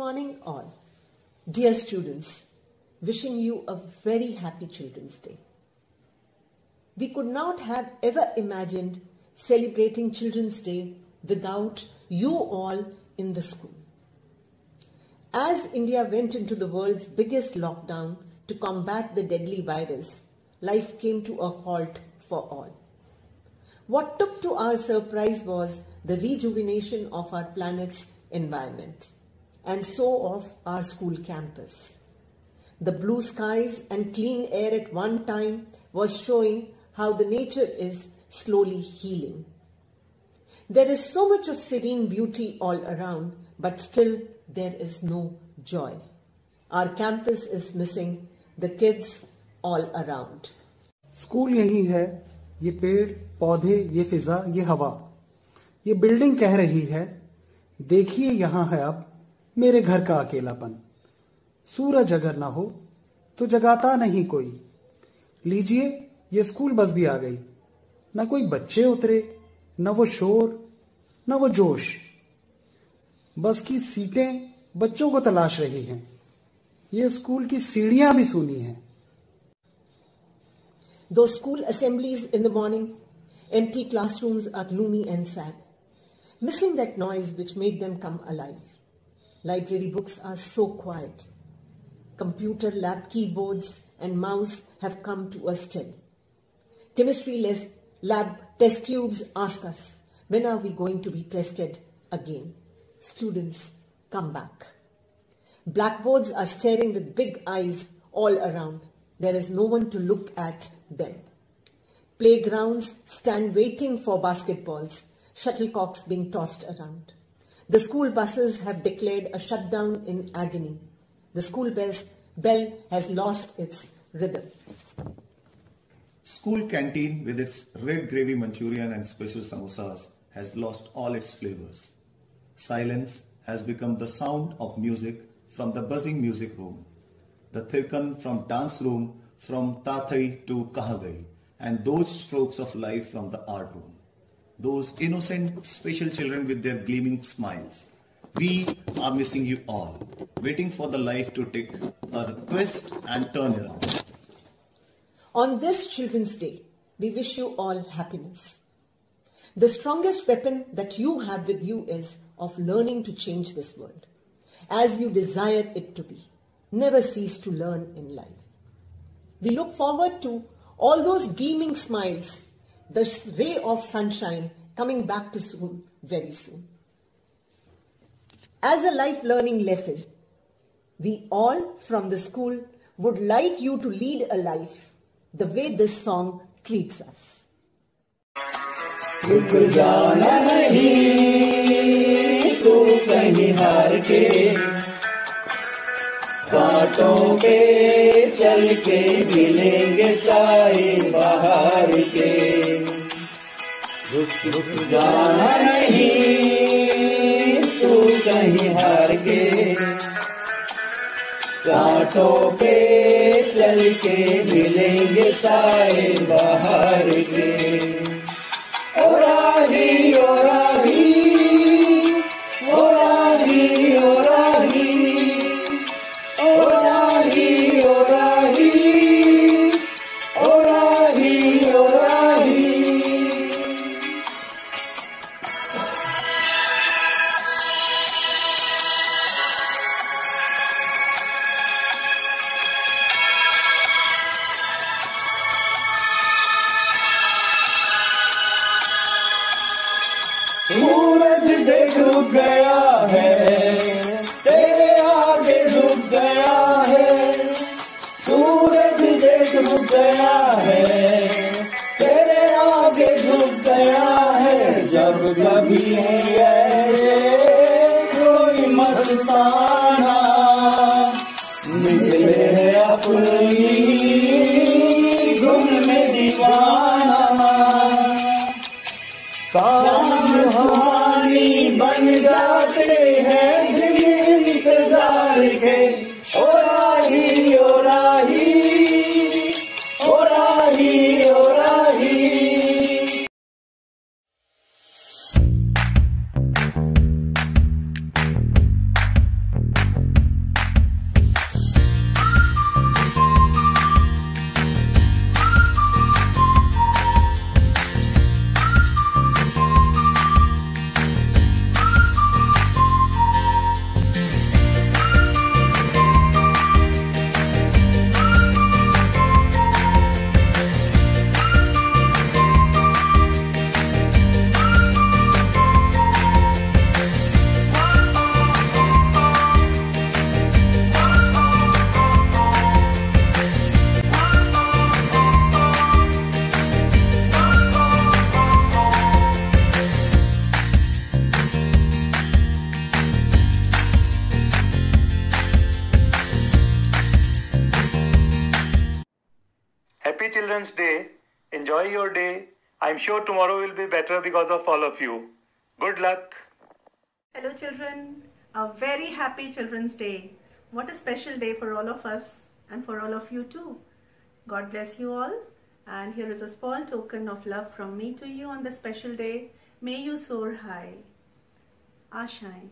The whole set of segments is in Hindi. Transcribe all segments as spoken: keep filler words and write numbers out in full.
morning all. Dear students, wishing you a very happy Children's Day. We could not have ever imagined celebrating Children's Day without you all in the school. As India went into the world's biggest lockdown to combat the deadly virus, life came to a halt for all. What took to our surprise was the rejuvenation of our planet's environment, and so of our school campus. The blue skies and clean air at one time was showing how the nature is slowly healing. There is so much of serene beauty all around, but still there is no joy. Our campus is missing the kids all around. School यही है, ये पेड़, पौधे, ये फिजा, ये हवा, ये बिल्डिंग कह रही है, देखिए यहाँ है अब मेरे घर का अकेलापन। सूरज अगर ना हो तो जगाता नहीं कोई। लीजिए ये स्कूल बस भी आ गई, ना कोई बच्चे उतरे, न वो शोर, न वो जोश। बस की सीटें बच्चों को तलाश रही हैं। ये स्कूल की सीढ़ियां भी सूनी हैं। Those school assemblies in the morning, empty classrooms are gloomy and sad, missing that noise which made them come alive. Library books are so quiet. Computer lab keyboards and mouse have come to a still. Chemistry lab test tubes ask us, when are we going to be tested again? Students, come back. Blackboards are staring with big eyes all around. There is no one to look at them. Playgrounds stand waiting for basketballs, shuttlecocks being tossed around. The school buses have declared a shutdown in agony. The school bell has lost its rhythm. School canteen with its red gravy Manchurian and special samosas has lost all its flavors. Silence has become the sound of music from the buzzing music room, the thirkan from dance room, from Tathai to Kahagai, and those strokes of life from the art room. Those innocent, special children with their gleaming smiles. We are missing you all, waiting for the life to take a twist and turn around. On this Children's Day, we wish you all happiness. The strongest weapon that you have with you is of learning to change this world, as you desire it to be. Never cease to learn in life. We look forward to all those gleaming smiles, the ray of sunshine coming back to school very soon. As a life learning lesson, we all from the school would like you to lead a life the way this song treats us. रुक जाना नहीं तू कहीं हार के, कांटों पे चल के मिलेंगे साए बाहर के। रुक रुक जाना नहीं तू कहीं हार के, कांटों पे चल के मिलेंगे साए बाहर के। ओ राही ओ राही ओ राही ओ राही ओ राही ओ राही ओ राही ओ राही। सूरज देख रुक गया है, तेरे आगे झुक गया है। सूरज देख रुक गया है, तेरे आगे झुक गया है। जब कभी ऐसे कोई मस्ताना निकले अपनी धुन में दीवाना, सुहानी बन जाते हैं दिन इंतजार के। ओ राही ओ राही ओ राही ओ राही। happy Children's Day. Enjoy your day. I'm sure tomorrow will be better because of all of you. Good luck. Hello children, a very happy Children's Day. What a special day for all of us and for all of you too. God bless you all, and here is a small token of love from me to you on this special day. May you soar high. Ashaएं.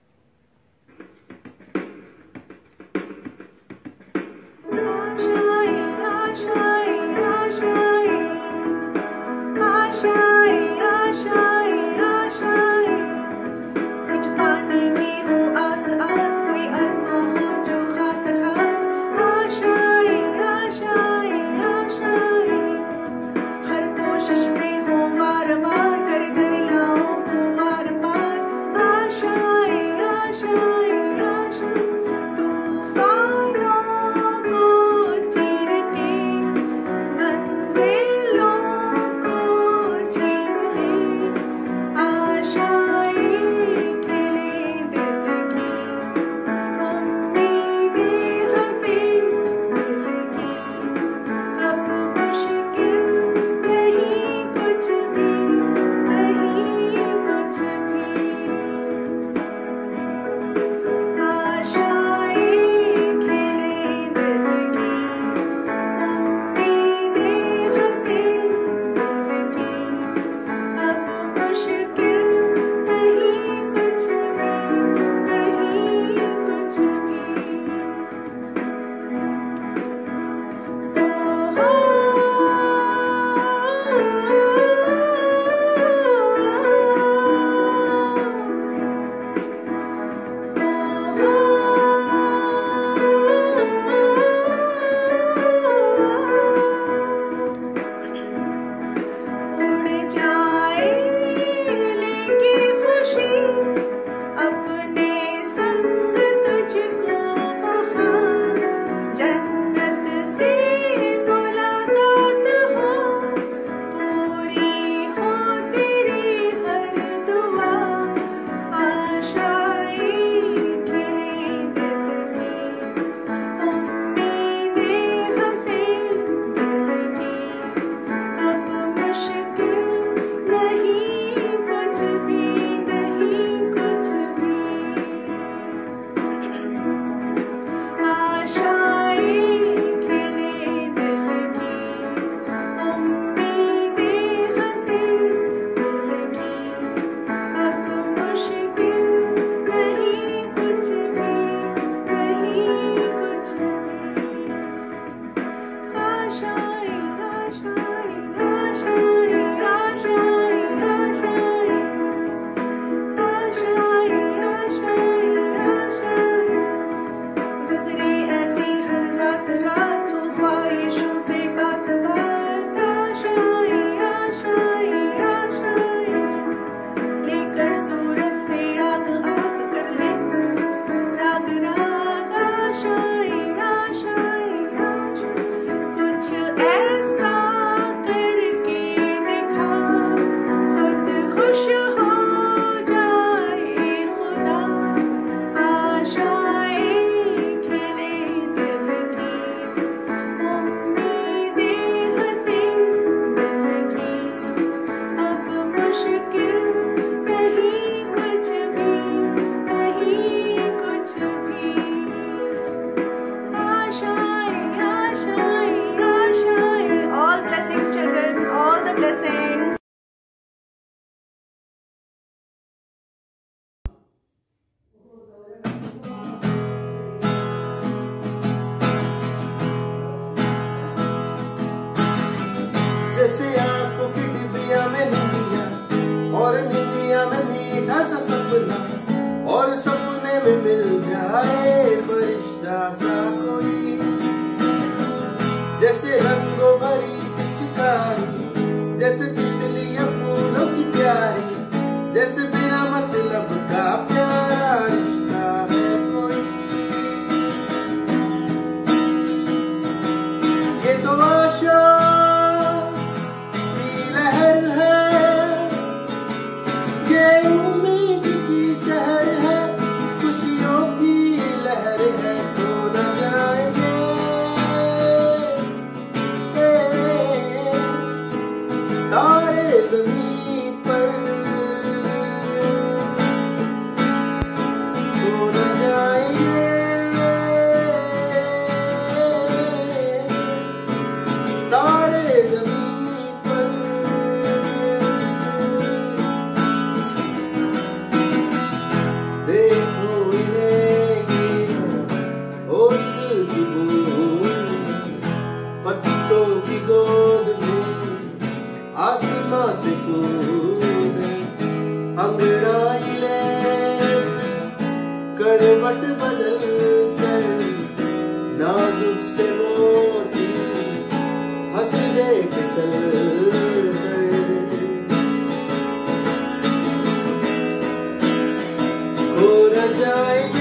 जैसे आंखों की डिबिया में निंदिया और निंदिया में मीठा सा सपना और सपने में मिल जाए फरिश्ता सा कोई, जैसे रंगों भरी पिचकारी, जैसे तितलियां फूलों की प्यारी, जैसे बिना मतलब का प्यारा रिश्ता है कोई। ये तो आशा खो न जाएंगे तारे जमीन पर। देखो होश की बूंद पत्तों की गोद में आसमां से कूदे, अंगड़ाई ले करवट बदल कर नाजुक से मोती हंस दे फिसल कर। खो न जाएंगे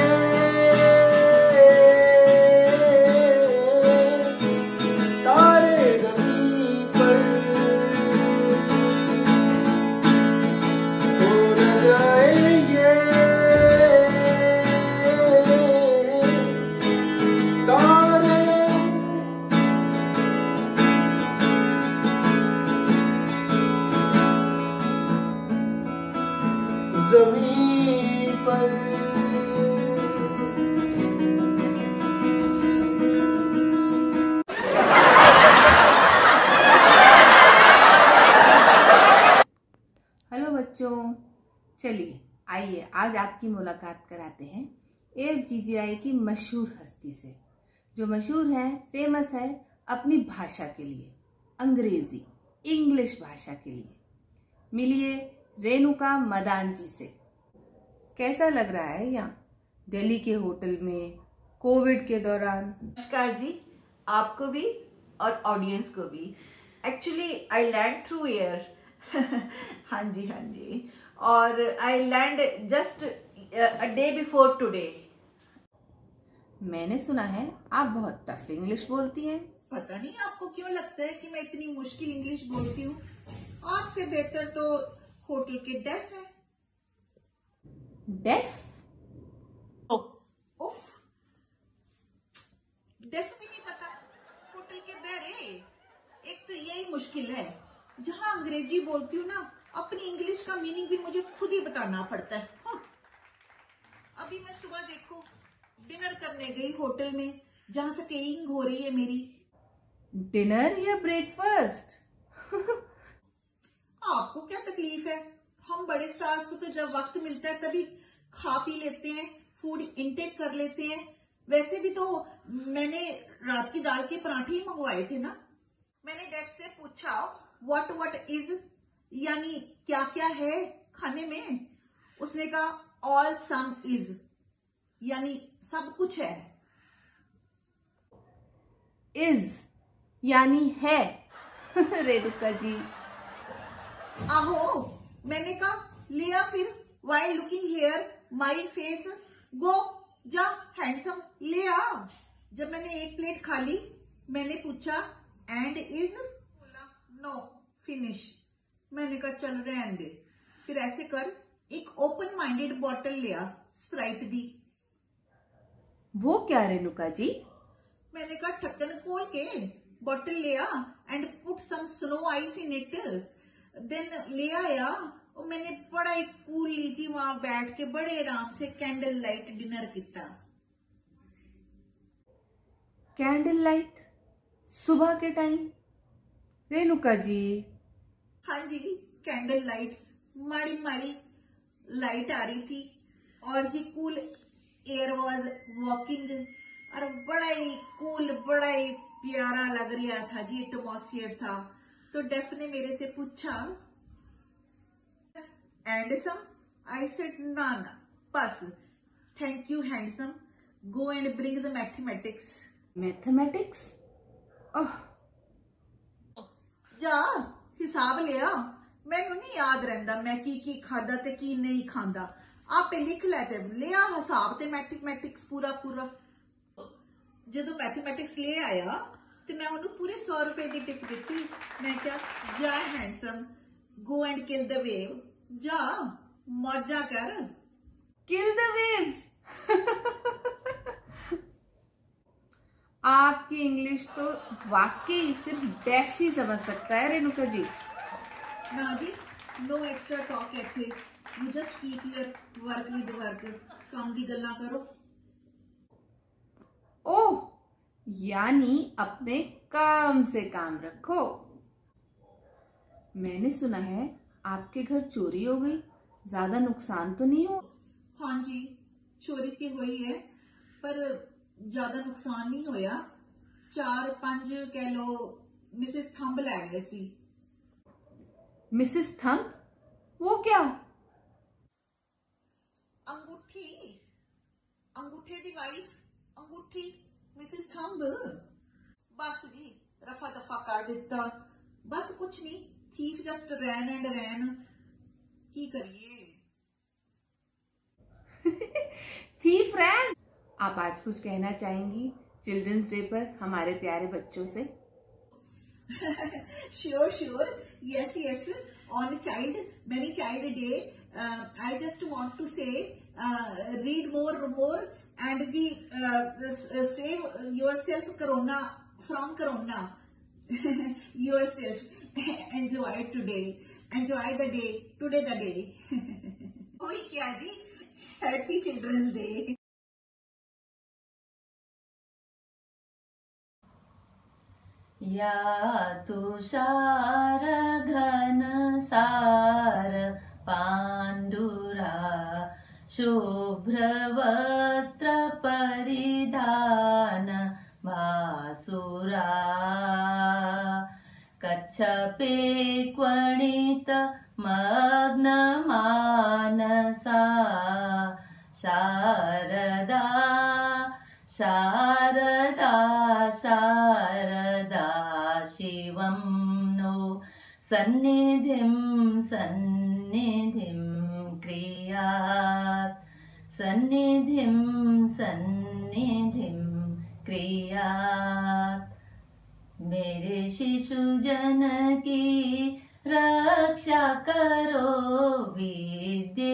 ज़मीन पर। हेलो बच्चों, चलिए आइए आज आपकी मुलाकात कराते हैं एफ जी जी आई की मशहूर हस्ती से, जो मशहूर है, फेमस है अपनी भाषा के लिए, अंग्रेजी इंग्लिश भाषा के लिए। मिलिए रेणुका मदान जी से। कैसा लग रहा है यहाँ दिल्ली के होटल में कोविड के दौरान? नमस्कार जी, आपको भी और ऑडियंस को भी। Actually I land through air हाँ जी हाँ जी, और I land just a day before today. मैंने सुना है आप बहुत टफ इंग्लिश बोलती हैं। पता नहीं आपको क्यों लगता है कि मैं इतनी मुश्किल इंग्लिश बोलती हूँ। आपसे बेहतर तो होटल के डेफ है। डेफ? उफ, डेफ भी नहीं पता, होटल के बहरे। एक तो यही मुश्किल है, जहाँ अंग्रेजी बोलती हूँ ना, अपनी इंग्लिश का मीनिंग भी मुझे खुद ही बताना पड़ता है। हाँ। अभी मैं सुबह देखो डिनर करने गई होटल में, जहाँ से पेइंग हो रही है मेरी। डिनर या ब्रेकफास्ट? आपको क्या तकलीफ है? हम बड़े स्टार्स को तो जब वक्त मिलता है तभी खा पी लेते हैं, फूड इंटेक कर लेते हैं। वैसे भी तो मैंने रात की दाल के पराठे ही मंगवाए थे ना। मैंने डेफ से पूछा व्हाट व्हाट इज, यानी क्या क्या है खाने में। उसने कहा ऑल सम इज, यानी सब कुछ है। इज यानी है रेणुका जी। आहो, मैंने कहा लिया फिर, while looking hair my face, go जा हैंडसम ले आ। जब मैंने एक प्लेट खा ली, मैंने पूछा एंड इज, बोला नो फिनिश। मैंने कहा चल रहने दे। फिर ऐसे कर एक ओपन माइंडेड बॉटल लिया स्प्राइट दी। वो क्या रेणुका जी? मैंने कहा ढक्कन खोल के बॉटल लिया and put some snow ice in it, then ले आया। और मैंने बड़ा एक कूल लीजी वहां बैठ के बड़े आराम से कैंडल लाइट डिनर किया। कैंडल लाइट सुबह के टाइम? रेणुका जी। हाँ जी, कैंडल लाइट, माड़ी माड़ी लाइट आ रही थी और जी कूल एयर वाज वॉकिंग, और बड़ा ही कूल, बड़ा ही प्यारा लग रहा था जी, एटमॉस्फेयर था। तो डेफ ने मेरे से पूछा हैंडसम? आई सेड ना ना बस thank you handsome, go and bring the mathematics. Mathematics? ओह, जा हिसाब लिया। मैनू नहीं याद रहता मैं की की खादा ते की नहीं खांदा। आपे लिख लै ते लिया हिसाब ते मैथमेटिक्स पूरा पूरा। जदों मैथमेटिक्स ले आया ते मैं उन्हें पूरे सौ रुपए की टिप दी। मैं क्या, जा handsome, go and kill the wave, जा मौजा कर। Kill the waves? आपकी इंग्लिश तो वाकई सिर्फ डेफ ही समझ सकता है रेणुका जी। ना जी, नो एक्स्ट्रा टॉक एथे, you just keep your work with work. काम दी गल्ला करो। ओह, यानी अपने काम से काम रखो। मैंने सुना है आपके घर चोरी हो गई, ज्यादा नुकसान तो नहीं हो? हाँ जी, चोरी तो हुई है पर ज्यादा नुकसान नहीं होया। चार पांच कह लो मिसेस थंब लै गए सी। Mrs thumb? वो क्या? अंगूठी, अंगूठे दी वाइफ, अंगूठी मिसेस थंब। बस जी रफा दफा कर दिता, बस कुछ नहीं। Thief just ran and ran, की करिए। Thief ran. आप आज कुछ कहना चाहेंगी चिल्ड्रंस डे पर हमारे प्यारे बच्चों से? Sure sure, yes yes, on child many child day I just want to say read more more and जी save yourself corona from corona. Yourself, enjoy today, enjoy the day, today the day. कोई क्या जी, हैप्पी चिल्ड्रंस डे। या तुषार घन सार पांडुरा शुभ्र वस्त्र परिधान भासुरा कच्छपे क्वणित मग्न मानसा शारदा शारदा शारदा शिवं नो सन्निधिं सन्निधिं क्रियात् सन्निधिं सन्निधिं क्रियात्। मेरे शिशु जन की रक्षा करो विद्ये,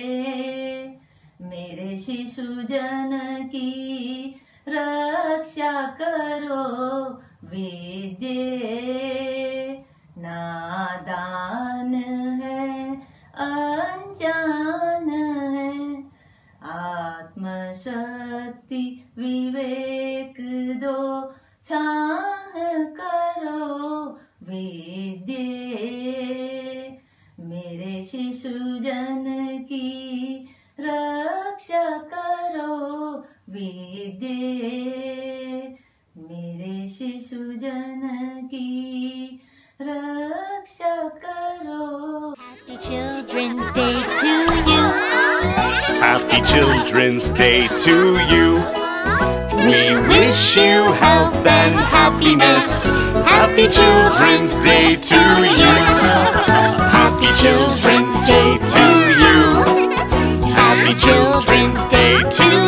मेरे शिशु जन की रक्षा करो विद्ये। नादान है अनजान है, आत्मशक्ति विवेक दो छाह करो विद्ये। मेरे शिशु जन की रक्षा करो विद्ये, मेरे शिशु जन की रक्षा करो। Happy Children's Day to you. Happy Children's Day to you. We wish you health and happiness. Happy Children's Day to you. Happy Children's Day to you. Happy Children's Day to